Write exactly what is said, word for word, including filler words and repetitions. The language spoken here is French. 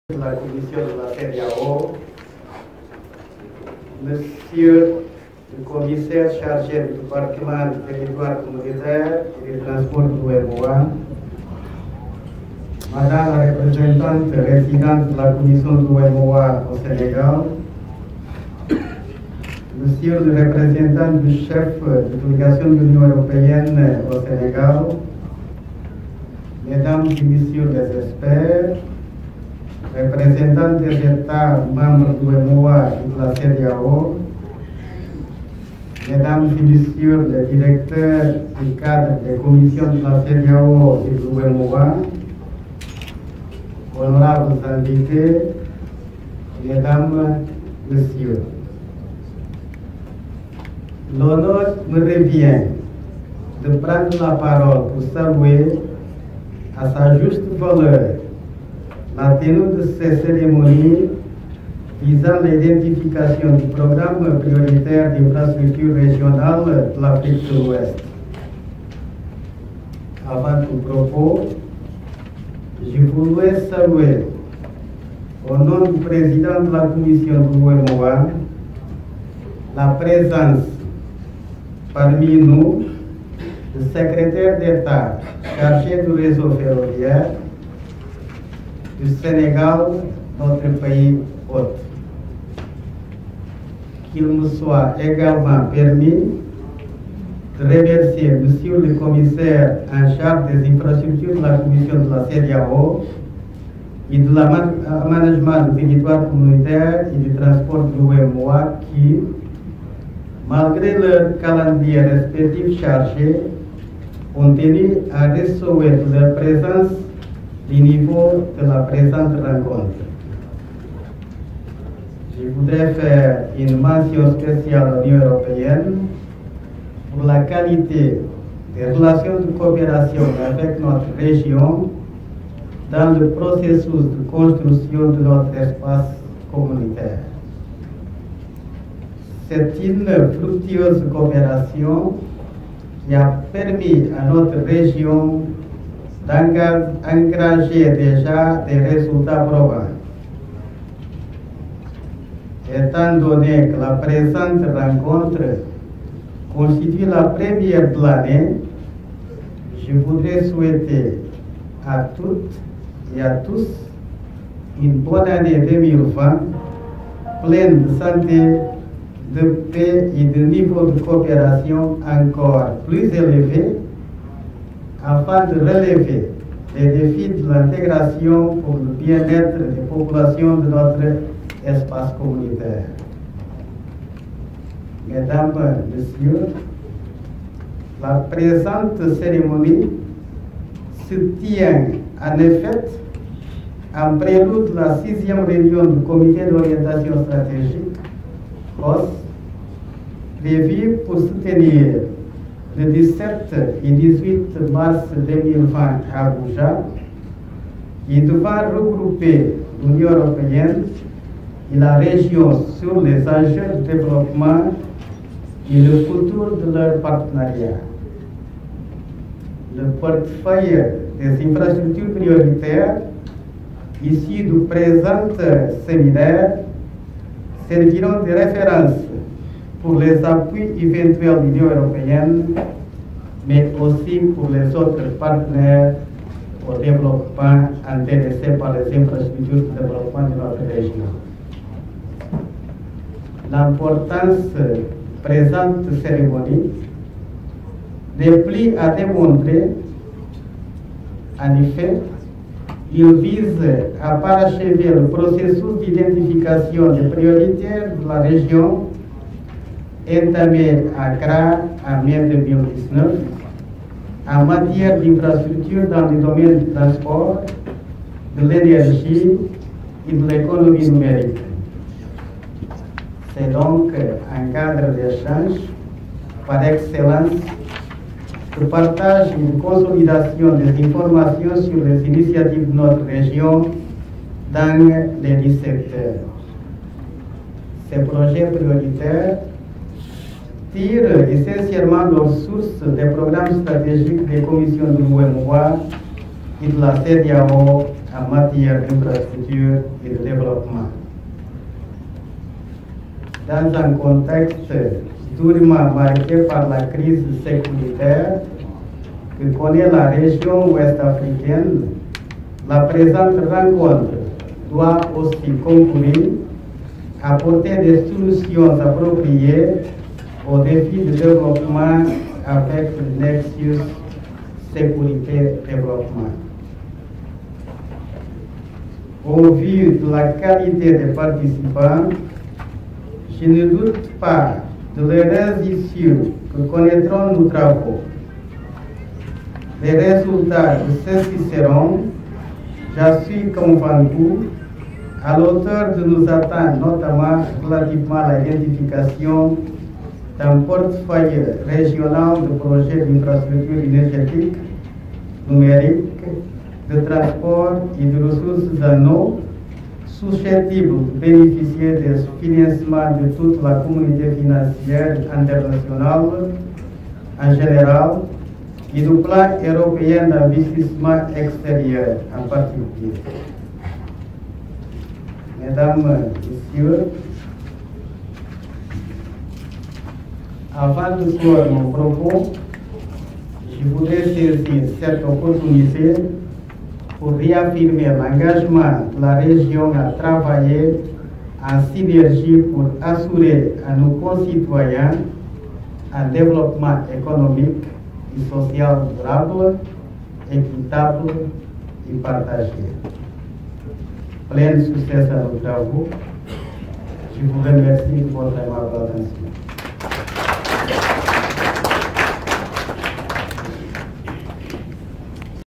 de la commission de la CEDEAO, Monsieur le commissaire chargé du département du territoire communautaire et des transports de l'O M O A, Madame la représentante résidente de la commission de l'O M O A au Sénégal, Monsieur le représentant du chef de délégation de l'Union européenne au Sénégal, Mesdames et Messieurs les experts, représentants des États membres de l'O M O A et de la CEDEAO, Mesdames et Messieurs les directeurs du cadre des commissions de la CEDEAO et de l'O M O A, honorables invités, Mesdames, Messieurs, l'honneur me revient de prendre la parole pour saluer à sa juste valeur la tenue de ces cérémonies visant l'identification du programme prioritaire d'infrastructure régionale de l'Afrique de l'Ouest. Avant tout propos, je voudrais saluer, au nom du président de la commission de l'O M O A, la présence parmi nous du secrétaire d'État chargé du réseau ferroviaire du Sénégal, notre pays hôte. Qu'il me soit également permis de remercier Monsieur le commissaire en charge des infrastructures de la commission de la CEDEAO et de l'aménagement du territoire communautaire et du transport de l'O M O A qui, malgré leur calendrier respectif chargé, ont tenu à recevoir de leur présence du niveau de la présente rencontre. Je voudrais faire une mention spéciale à l'Union européenne pour la qualité des relations de coopération avec notre région dans le processus de construction de notre espace communautaire. C'est une fructueuse coopération qui a permis à notre région d'engager déjà des résultats probants. Étant donné que la présente rencontre constitue la première de l'année, je voudrais souhaiter à toutes et à tous une bonne année deux mille vingt, pleine de santé, de paix et de niveau de coopération encore plus élevé, afin de relever les défis de l'intégration pour le bien-être des populations de notre espace communautaire. Mesdames, Messieurs, la présente cérémonie se tient en effet en prélude de la sixième réunion du comité d'orientation stratégique, C O S, prévue pour soutenir le dix-sept et dix-huit mars deux mille vingt à Abuja, qui devra regrouper l'Union européenne et la région sur les enjeux de développement et le futur de leur partenariat. Le portefeuille des infrastructures prioritaires issu du présent séminaire serviront de référence pour les appuis éventuels de l'Union européenne, mais aussi pour les autres partenaires au développement intéressés par les infrastructures de développement de notre région. L'importance de présente cérémonie n'est plus à démontrer. En effet, il vise à parachever le processus d'identification des prioritaires de la région entamé à Accra en mai deux mille dix-neuf en matière d'infrastructures dans les domaines du transport, de l'énergie et de l'économie numérique. C'est donc un cadre d'échange par excellence, de partage et de consolidation des informations sur les initiatives de notre région dans les dix secteurs. Ces projets prioritaires tirent essentiellement leurs sources des programmes stratégiques des commissions de l'O M O A et de la CEDEAO en matière d'infrastructure et de développement. Dans un contexte durement marqué par la crise sécuritaire que connaît la région ouest-africaine, la présente rencontre doit aussi concourir à apporter des solutions appropriées aux défis de développement avec le nexus sécurité-développement. Au vu de la qualité des participants, je ne doute pas de l'heureuse issue que connaîtront nos travaux. Les résultats de ceux-ci seront, j'en suis convaincu, à l'auteur de nos attentes, notamment relativement à l'identification d'un portefeuille régional de projets d'infrastructures énergétiques, numériques, de transport et de ressources en eau, susceptibles de bénéficier des financements de toute la communauté financière internationale en général et du plan européen d'investissement extérieur en particulier. Mesdames, Messieurs, avant de clore mon propos, je voudrais saisir cette opportunité pour réaffirmer l'engagement de la région à travailler en synergie pour assurer à nos concitoyens un développement économique et social durable, équitable et partagé. Plein succès à nos travaux. Je vous remercie de votre aimable attention.